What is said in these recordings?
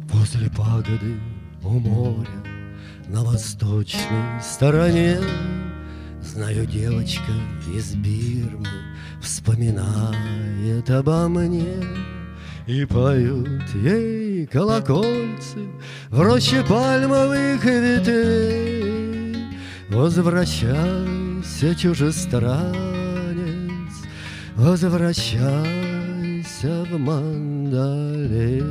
Возле пагоды у моря на восточной стороне, знаю, девочка из Бирмы вспоминает обо мне. И поют ей колокольцы в роще пальмовых ветвей. Возвращайся, чужестранец, возвращайся в Мандалей.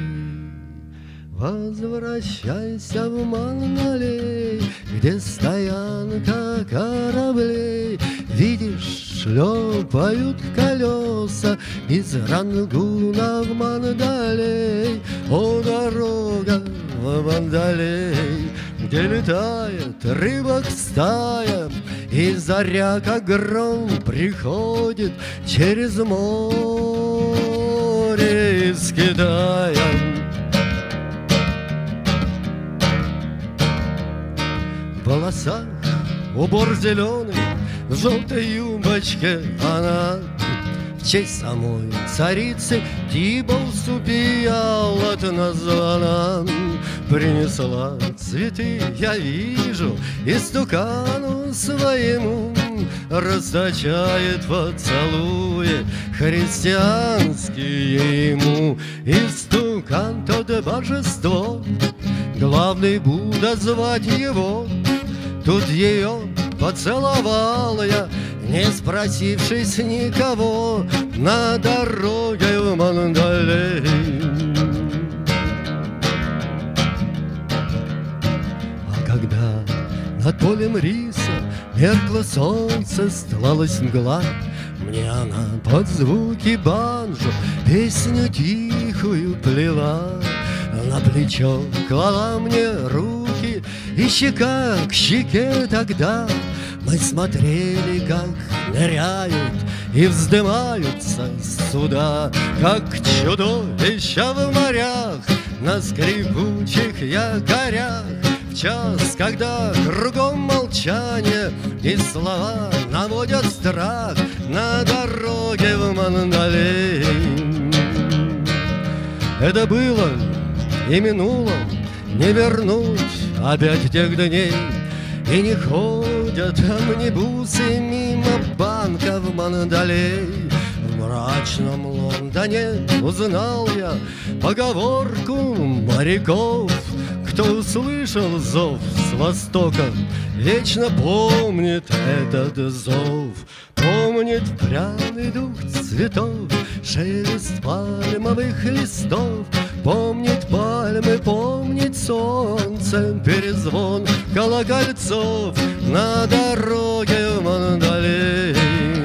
Возвращайся в Мандалей, где стоянка кораблей. Видишь, шлепают колеса из Рангуна в Мандалей. О, дорога в Мандалей, где летает рыбок стая, и заря, как гром, приходит через море из Китая. В волосах убор зеленый, в желтой юбочке она в честь самой царицы Тиболсу Пиалат названа. Принесла цветы, я вижу, истукану своему расточает поцелуи христианские ему. Истукан тот божество, главный Будда звать его. Тут ее поцеловал я, не спросившись никого, на дороге в Мандалей. А когда над полем риса меркло солнце, стлалась мгла, мне она под звуки банджо песню тихую плела. На плечо клала мне руки, и щека к щеке тогда мы смотрели, как ныряют и вздымаются суда, как чудовища в морях на скрипучих якорях. В час, когда кругом молчание и слова наводят страх, на дороге в Мандалей. Это было и минуло, не вернуть опять тех дней. И не ходят амнибусы мимо банка в Мандалей. В мрачном Лондоне узнал я поговорку моряков: кто услышал зов с востока, вечно помнит этот зов. Помнит пряный дух цветов, шелест пальмовых листов. Помнит пальмы, помнит солнце, перезвон колокольцов на дороге в Мандалей.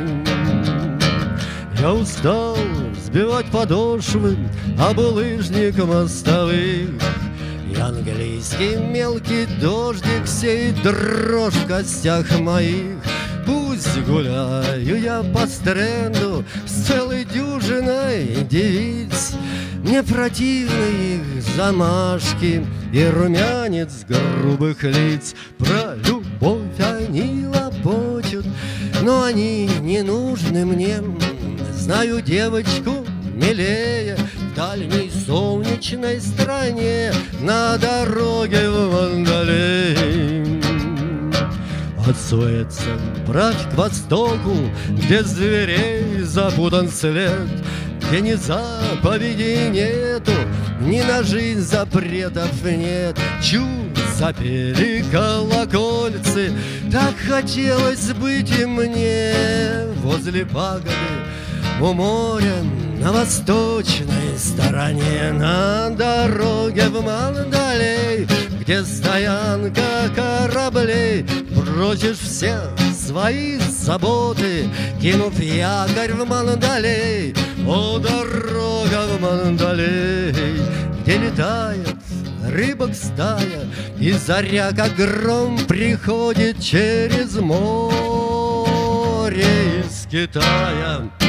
Я устал сбивать подошвы об булыжник мостовых, и английский мелкий дождик сеет дрожь в костях моих. Пусть гуляю я по стренду с целой дюжиной девиц, мне противны их замашки и румянец грубых лиц. Про любовь они лопочут, но они не нужны мне. Знаю девочку милее в дальней солнечной стране, на дороге в Мандалей. От Суэца правь к востоку, где зверей запутан след, где ни заповедей нету, ни на жизнь запретов нет. Чу, запели колокольцы, так хотелось быть и мне. Возле пагоды у моря на восточной стороне, на дороге в Мандалей, где стоянка кораблей. Бросишь все свои заботы, кинув якорь в Мандалей. О, дорога в Мандалей, где летает рыбок стая, и заря, как гром, приходит через море из Китая.